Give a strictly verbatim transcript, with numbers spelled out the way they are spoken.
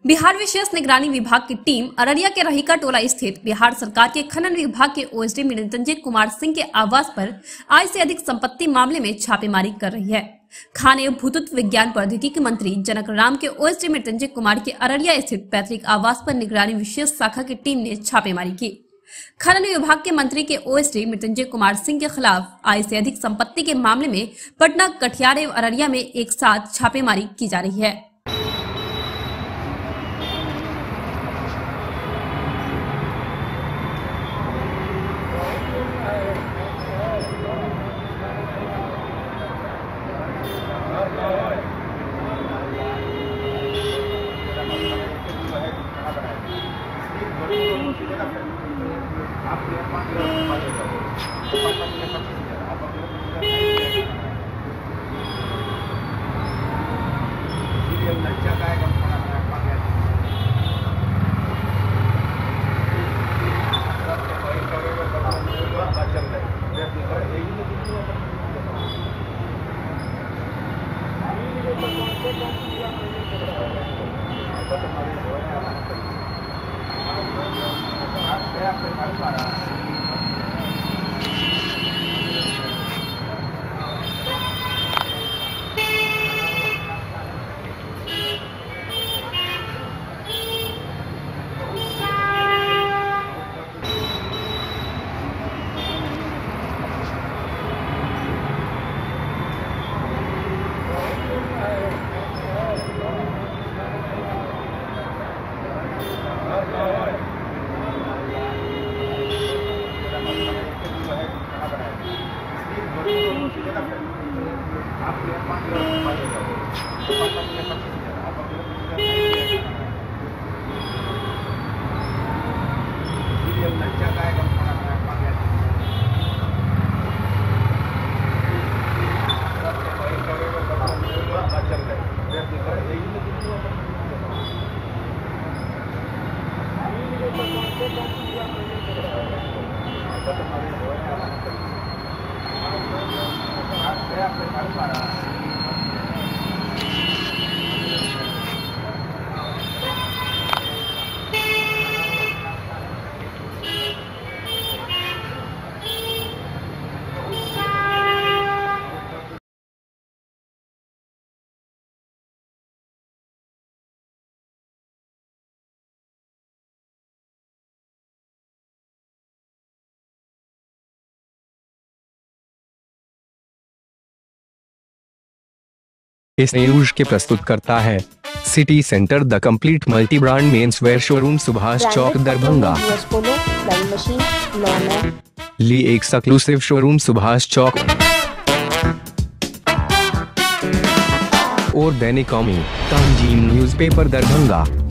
बिहार विशेष निगरानी विभाग की टीम अररिया के रहीका टोला स्थित बिहार सरकार के खनन विभाग के ओएसडी मृत्युंजय कुमार सिंह के आवास पर आय से अधिक संपत्ति मामले में छापेमारी कर रही है। खान एवं भूतत्व विज्ञान प्रौद्योगिकी मंत्री जनक राम के ओएसडी मृत्युंजय कुमार के अररिया स्थित पैतृक आवास पर निगरानी विशेष शाखा की टीम ने छापेमारी की। खनन विभाग के मंत्री के ओएसडी मृत्युंजय कुमार सिंह के खिलाफ आय से अधिक संपत्ति के मामले में पटना, कटिहार एवं अररिया में एक साथ छापेमारी की जा रही है। इस न्यूज के प्रस्तुत करता है city centre the complete multi brand men's wear showroom Subhash Chowk Darbhanga. ली एक एक्सक्लूसिव शोरूम सुभाष चौक और दैनिक कौमी तंजीम न्यूज़पेपर दरभंगा।